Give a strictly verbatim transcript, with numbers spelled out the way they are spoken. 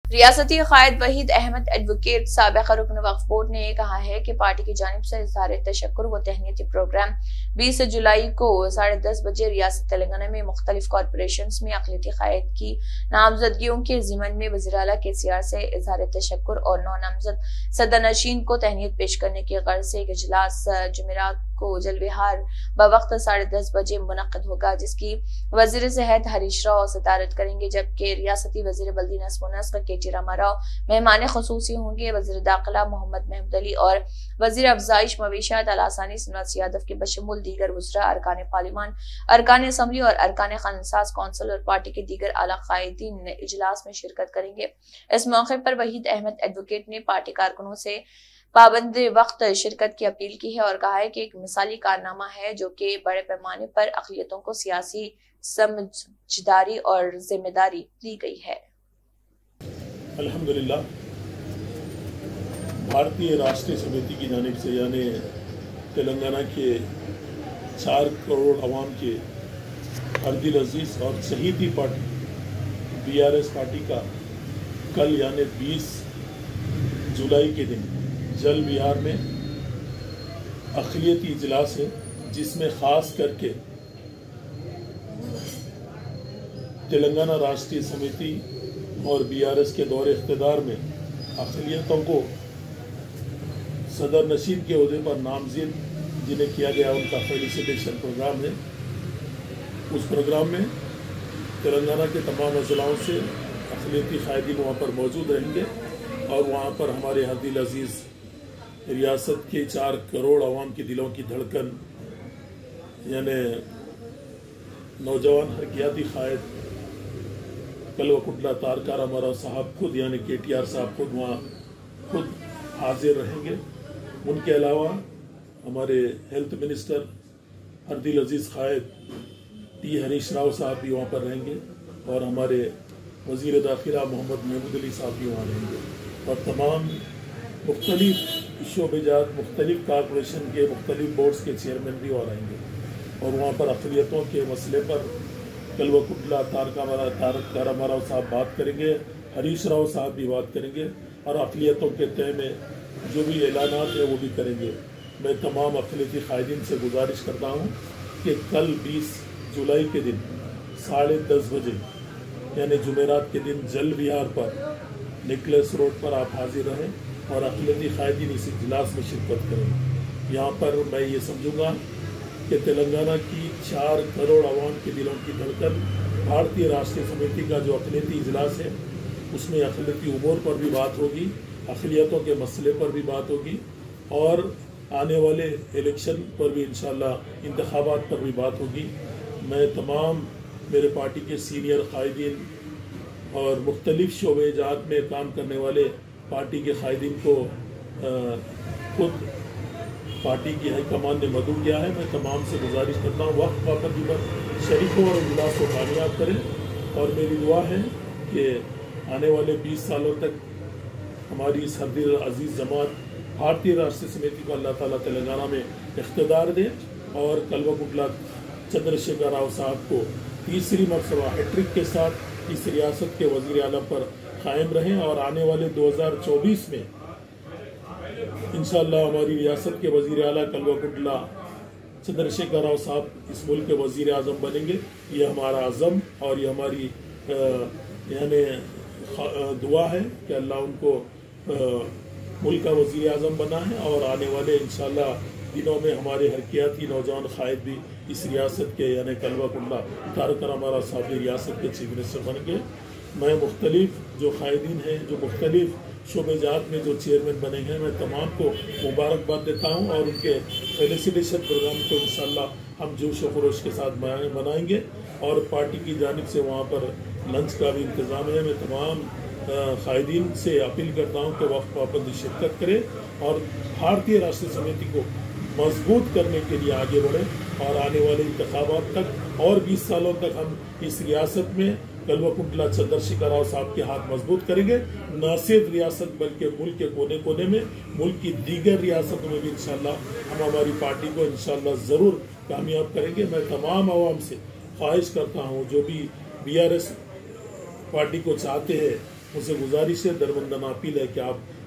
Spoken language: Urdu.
ریاستی قائد وحید احمد ایڈوکیٹ سابق رکن وقف بورڈ نے کہا ہے کہ پارٹی کی جانب سے اظہار تشکر و تہنیتی پروگرام بیس جولائی کو ساڑھے دس بجے ریاست تلنگانہ میں مختلف کارپوریشنز میں اقلیتی قائد کی نامزدگیوں کے ضمن میں وزیر اعلیٰ کے سی آر سے اظہار تشکر اور نو نامزد صدر نشین کو تہنیت پیش کرنے کی غرض سے ایک اجلاس جمعرات کو جلوہار بوقت ساڑھے دس بجے منعقد ہوگا، جس کی وزیر صحت ہریش راؤ صدارت کریں گے، جبکہ ریاستی وزیر بلدی نظم و نسق کے ٹی راما راؤ مہمان خصوصی ہوں گے۔ وزیر داخلہ محمد محمود علی اور وزیر افزائش مویشیات الاسانی سنواس یادو کے بشمول دیگر وزراء، ارکان پارلیمان، ارکان اسمبلی اور ارکان قانونساز کونسل اور پارٹی کے دیگر اعلیٰ قائدین اجلاس میں شرکت کریں گے۔ اس موقع پر وحید احمد ایڈوکیٹ نے پارٹی کارکنوں سے پابند وقت شرکت کی اپیل کی ہے اور کہا ہے کہ ایک مثالی کارنامہ ہے جو کہ بڑے پیمانے پر اقلیتوں کو سیاسی سمجھداری اور ذمہ داری دی گئی ہے۔ الحمدللہ بھارتی راشٹریہ سمیتی کی جانب سے یعنی تلنگانہ کے چار کروڑ عوام کے اردل عزیز اور چہیتی party B R S party کا کل یعنی بیس جولائی کے دن جل بہار میں اقلیتی اجلاس ہے، جس میں خاص کر کے تلنگانہ راشٹریہ سمیتی اور بی آر ایس کے دور اقتدار میں اقلیتوں کو صدر نشین کے عہدے پر نامزد جنہیں کیا گیا ان کا فیلیسیٹیشن پروگرام ہے۔ اس پروگرام میں تلنگانہ کے تمام اضلاعوں سے اقلیتی قائدین وہاں پر موجود رہیں گے اور وہاں پر ہمارے اردل عزیز ریاست کے چار کروڑ عوام کے دلوں کی دھڑکن یعنی نوجوان حرکیاتی قائد کلوہ کٹلہ تارکا راما راؤ صاحب خود یعنی کے ٹی آر صاحب خود وہاں خود حاضر رہیں گے۔ ان کے علاوہ ہمارے ہیلتھ منسٹر اردل عزیز قائد ٹی ہریش راؤ صاحب بھی وہاں پر رہیں گے اور ہمارے وزیر داخلہ محمد محمود علی صاحب بھی وہاں رہیں گے اور تمام مختلف شعبے جات مختلف کارپوریشن کے مختلف بورڈز کے چیئرمین بھی وہاں رہیں گے اور وہاں پر اقلیتوں کے مسئلے پر کلوہ کٹلہ تارکا راما راؤ صاحب بات کریں گے، ہریش راؤ صاحب بھی بات کریں گے اور اقلیتوں کے تئیں میں جو بھی اعلانات ہیں وہ بھی کریں گے۔ میں تمام اقلیتی قائدین سے گزارش کرتا ہوں کہ کل بیس جولائی کے دن ساڑھے دس بجے یعنی جمعرات کے دن جل بہار پر نیکلس روڈ پر آپ حاضر رہیں اور اقلیتی قائدین اس اجلاس میں شرکت کریں۔ یہاں پر میں یہ سمجھوں گا کہ تلنگانہ کی چار کروڑ عوام کے دلوں کی دھڑکن بھارتی راشٹریہ سمیتی کا جو اقلیتی اجلاس ہے اس میں اقلیتی امور پر بھی بات ہوگی، اقلیتوں کے مسئلے پر بھی بات ہوگی اور آنے والے الیکشن پر بھی انشاءاللہ انتخابات پر بھی بات ہوگی۔ میں تمام میرے پارٹی کے سینئر قائدین اور مختلف شعبے جات میں کام کرنے والے پارٹی کے قائدین کو خود پارٹی کی ہائی کمان نے مدعو کیا ہے۔ میں تمام سے گزارش کرتا ہوں وقت پابندی پر شریک ہو اور اجلاس کو کامیاب کریں اور میری دعا ہے کہ آنے والے بیس سالوں تک ہماری اس اردل عزیز جماعت بھارتی راشٹریہ سمیتی کو اللہ تعالیٰ تلنگانہ میں اقتدار دے اور کلوہ کٹلہ چندر شیکھر راؤ صاحب کو تیسری مرتبہ ہیٹرک کے ساتھ اس ریاست کے وزیر اعلیٰ پر قائم رہیں اور آنے والے دو ہزار چوبیس میں انشاءاللہ ہماری ریاست کے وزیر اعلیٰ کلوہ کٹلہ چندر شیکھر راؤ صاحب اس ملک کے وزیر اعظم بنیں گے۔ یہ ہمارا عزم اور یہ ہماری یعنی دعا ہے کہ اللہ ان کو ملک کا وزیر اعظم بنا ہے اور آنے والے انشاءاللہ دنوں میں ہمارے حرکیاتی نوجوان قائد بھی اس ریاست کے یعنی کلوہ کٹلہ تارکا راما راؤ صاحب ریاست کے چیف منسٹر بن گئے۔ میں مختلف جو قائدین ہیں جو مختلف شعبے جات میں جو چیئرمین بنے ہیں میں تمام کو مبارکباد دیتا ہوں اور ان کے فیلیسیٹیشن پروگرام کو انشاءاللہ ہم جوش و خروش کے ساتھ منائیں گے اور پارٹی کی جانب سے وہاں پر لنچ کا بھی انتظام ہے۔ میں تمام قائدین سے اپیل کرتا ہوں کہ وقت پابندی شرکت کرے اور بھارتی راشٹریہ سمیتی کو مضبوط کرنے کے لیے آگے بڑھے اور آنے والے انتخابات تک اور بیس سالوں تک ہم اس ریاست میں کلوہ کٹلہ چندر شیکھر راؤ صاحب کے ہاتھ مضبوط کریں گے، نہ صرف ریاست بلکہ ملک کے کونے کونے میں ملک کی دیگر ریاستوں میں بھی انشاءاللہ ہم ہماری پارٹی کو انشاءاللہ ضرور کامیاب کریں گے۔ میں تمام عوام سے خواہش کرتا ہوں جو بھی بی آر ایس پارٹی کو چاہتے ہیں مجھ سے گزارش ہے، دربندانہ اپیل ہے کہ آپ